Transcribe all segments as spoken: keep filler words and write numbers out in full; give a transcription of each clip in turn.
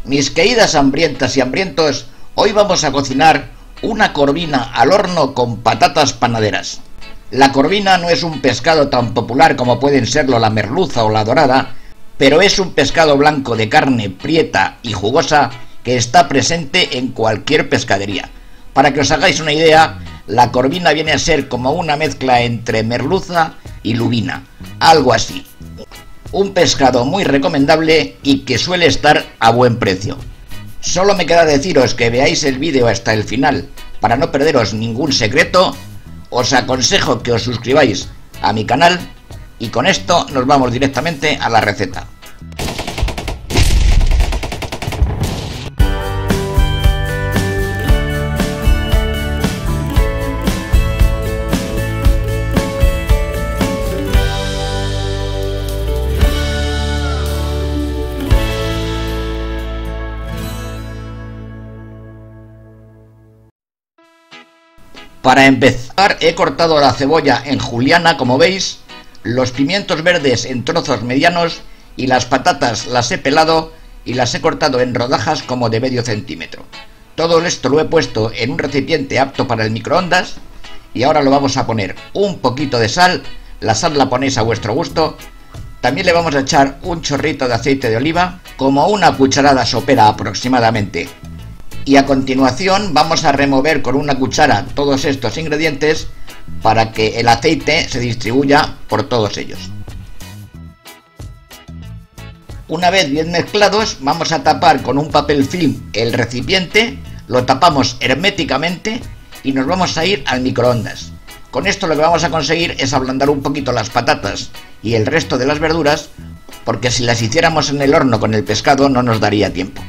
Mis queridas hambrientas y hambrientos, hoy vamos a cocinar una corvina al horno con patatas panaderas. La corvina no es un pescado tan popular como pueden serlo la merluza o la dorada, pero es un pescado blanco de carne prieta y jugosa que está presente en cualquier pescadería. Para que os hagáis una idea, la corvina viene a ser como una mezcla entre merluza y lubina, algo así. Un pescado muy recomendable y que suele estar a buen precio. Solo me queda deciros que veáis el vídeo hasta el final para no perderos ningún secreto. Os aconsejo que os suscribáis a mi canal y con esto nos vamos directamente a la receta. Para empezar, he cortado la cebolla en juliana, como veis, los pimientos verdes en trozos medianos y las patatas las he pelado y las he cortado en rodajas como de medio centímetro. Todo esto lo he puesto en un recipiente apto para el microondas y ahora lo vamos a poner un poquito de sal, la sal la ponéis a vuestro gusto. También le vamos a echar un chorrito de aceite de oliva, como una cucharada sopera aproximadamente. Y a continuación vamos a remover con una cuchara todos estos ingredientes para que el aceite se distribuya por todos ellos. Una vez bien mezclados, vamos a tapar con un papel film el recipiente, lo tapamos herméticamente y nos vamos a ir al microondas. Con esto lo que vamos a conseguir es ablandar un poquito las patatas y el resto de las verduras, porque si las hiciéramos en el horno con el pescado no nos daría tiempo.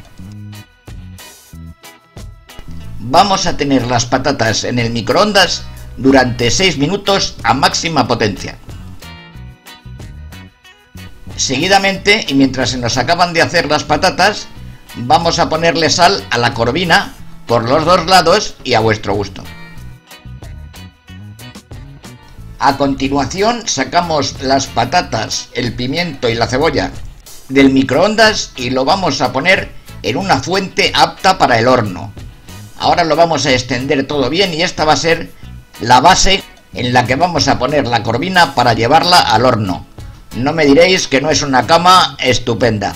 Vamos a tener las patatas en el microondas durante seis minutos a máxima potencia. Seguidamente, y mientras se nos acaban de hacer las patatas, vamos a ponerle sal a la corvina por los dos lados y a vuestro gusto. A continuación sacamos las patatas, el pimiento y la cebolla del microondas y lo vamos a poner en una fuente apta para el horno. Ahora lo vamos a extender todo bien y esta va a ser la base en la que vamos a poner la corvina para llevarla al horno. No me diréis que no es una cama estupenda.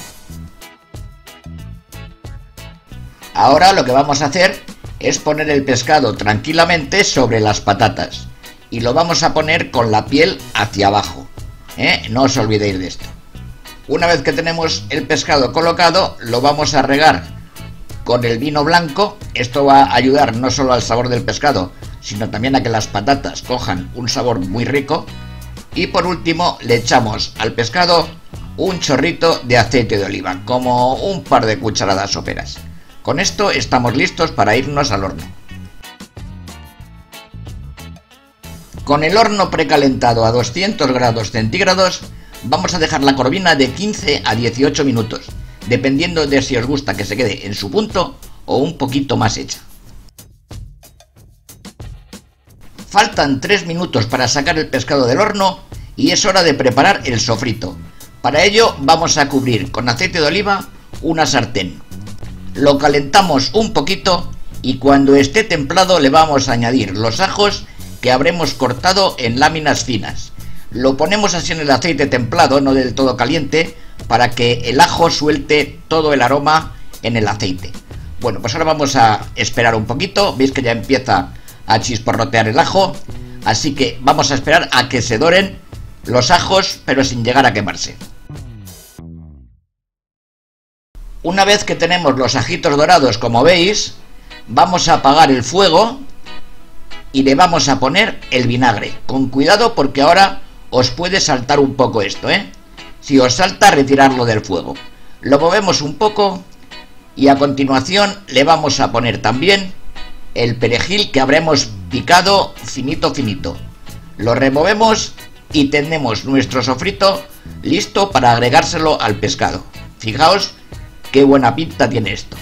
Ahora lo que vamos a hacer es poner el pescado tranquilamente sobre las patatas y lo vamos a poner con la piel hacia abajo, ¿eh? No os olvidéis de esto. Una vez que tenemos el pescado colocado, lo vamos a regar con el vino blanco. Esto va a ayudar no solo al sabor del pescado, sino también a que las patatas cojan un sabor muy rico. Y por último le echamos al pescado un chorrito de aceite de oliva, como un par de cucharadas soperas. Con esto estamos listos para irnos al horno. Con el horno precalentado a doscientos grados centígrados vamos a dejar la corvina de quince a dieciocho minutos, dependiendo de si os gusta que se quede en su punto o un poquito más hecha. Faltan tres minutos para sacar el pescado del horno y es hora de preparar el sofrito. Para ello vamos a cubrir con aceite de oliva una sartén. Lo calentamos un poquito y cuando esté templado le vamos a añadir los ajos que habremos cortado en láminas finas. Lo ponemos así en el aceite templado, no del todo caliente, para que el ajo suelte todo el aroma en el aceite. Bueno, pues ahora vamos a esperar un poquito. Veis que ya empieza a chisporrotear el ajo, así que vamos a esperar a que se doren los ajos, pero sin llegar a quemarse. Una vez que tenemos los ajitos dorados, como veis, vamos a apagar el fuego y le vamos a poner el vinagre. Con cuidado porque ahora os puede saltar un poco esto, ¿eh? Si os salta, retirarlo del fuego. Lo movemos un poco y a continuación le vamos a poner también el perejil que habremos picado finito finito. Lo removemos y tenemos nuestro sofrito listo para agregárselo al pescado. Fijaos qué buena pinta tiene esto.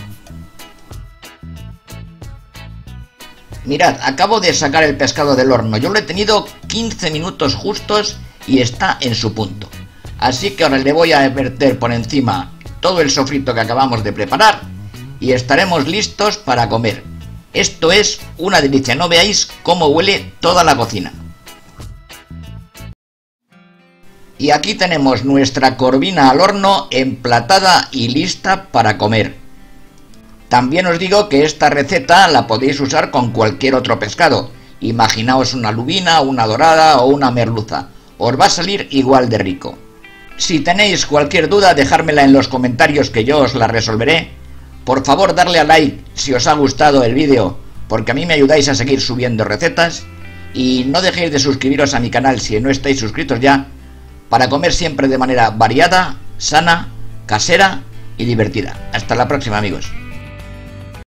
Mirad, acabo de sacar el pescado del horno. Yo lo he tenido quince minutos justos y está en su punto. Así que ahora le voy a verter por encima todo el sofrito que acabamos de preparar y estaremos listos para comer. Esto es una delicia, no veáis cómo huele toda la cocina. Y aquí tenemos nuestra corvina al horno emplatada y lista para comer. También os digo que esta receta la podéis usar con cualquier otro pescado. Imaginaos una lubina, una dorada o una merluza. Os va a salir igual de rico. Si tenéis cualquier duda, dejármela en los comentarios que yo os la resolveré. Por favor, darle a like si os ha gustado el vídeo, porque a mí me ayudáis a seguir subiendo recetas. Y no dejéis de suscribiros a mi canal si no estáis suscritos ya, para comer siempre de manera variada, sana, casera y divertida. Hasta la próxima, amigos.